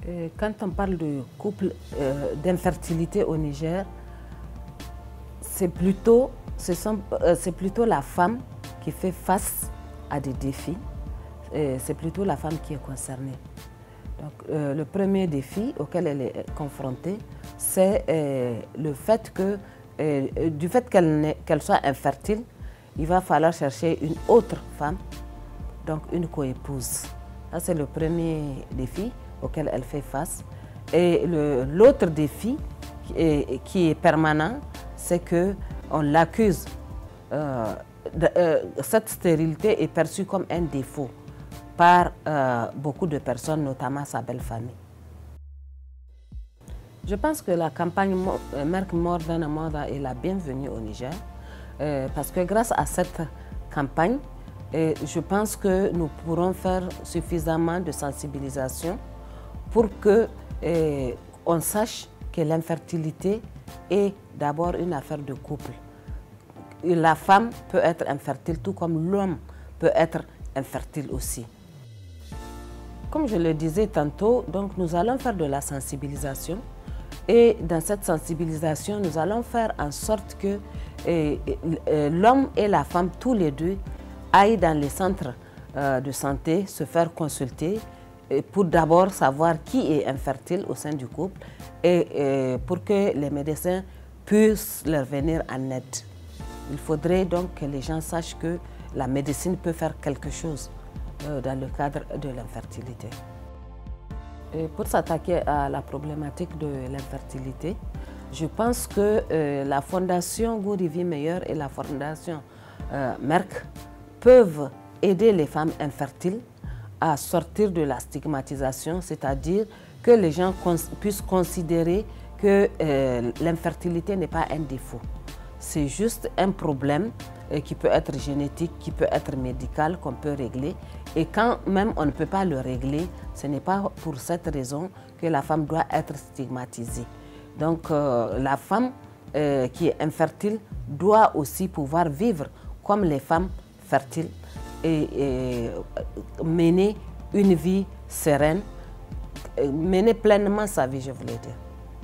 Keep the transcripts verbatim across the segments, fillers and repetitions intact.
Et quand on parle de couple euh, d'infertilité au Niger, c'est plutôt, ce sont, euh, c'est plutôt la femme qui fait face à des défis. C'est plutôt la femme qui est concernée. Donc, euh, le premier défi auquel elle est confrontée, c'est euh, le fait que, euh, du fait qu'elle qu'elle soit infertile, il va falloir chercher une autre femme, donc une coépouse. Ça, c'est le premier défi auquel elle fait face. Et l'autre défi qui est, qui est permanent, c'est qu'on l'accuse. Euh, euh, cette stérilité est perçue comme un défaut par euh, beaucoup de personnes, notamment sa belle famille. Je pense que la campagne Merk More Than a Mother est la bienvenue au Niger, euh, parce que grâce à cette campagne, euh, je pense que nous pourrons faire suffisamment de sensibilisation pour que euh, on sache que l'infertilité est d'abord une affaire de couple. La femme peut être infertile, tout comme l'homme peut être infertile aussi. Comme je le disais tantôt, donc nous allons faire de la sensibilisation et dans cette sensibilisation, nous allons faire en sorte que eh, eh, l'homme et la femme, tous les deux, aillent dans les centres euh, de santé se faire consulter eh, pour d'abord savoir qui est infertile au sein du couple et eh, pour que les médecins puissent leur venir en aide. Il faudrait donc que les gens sachent que la médecine peut faire quelque chose dans le cadre de l'infertilité. Pour s'attaquer à la problématique de l'infertilité, je pense que euh, la Fondation Good Vie Meilleure et la Fondation euh, Merk peuvent aider les femmes infertiles à sortir de la stigmatisation, c'est-à-dire que les gens cons puissent considérer que euh, l'infertilité n'est pas un défaut. C'est juste un problème euh, qui peut être génétique, qui peut être médical, qu'on peut régler. Et quand même on ne peut pas le régler, ce n'est pas pour cette raison que la femme doit être stigmatisée. Donc euh, la femme euh, qui est infertile doit aussi pouvoir vivre comme les femmes fertiles et, et mener une vie sereine, mener pleinement sa vie, je voulais dire.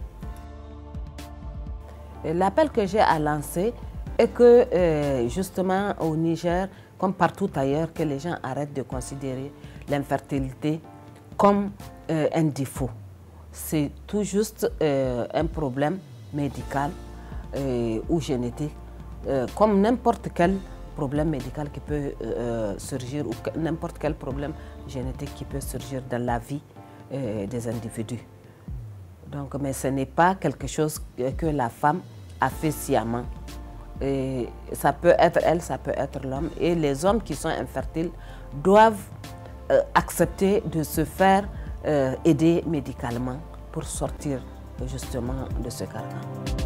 L'appel que j'ai à lancer est que euh, justement au Niger, comme partout ailleurs, que les gens arrêtent de considérer l'infertilité comme euh, un défaut. C'est tout juste euh, un problème médical euh, ou génétique, euh, comme n'importe quel problème médical qui peut euh, surgir ou n'importe quel problème génétique qui peut surgir dans la vie euh, des individus. Donc, mais ce n'est pas quelque chose que la femme a fait sciemment. Et ça peut être elle, ça peut être l'homme. Et les hommes qui sont infertiles doivent euh, accepter de se faire euh, aider médicalement pour sortir justement de ce carcan.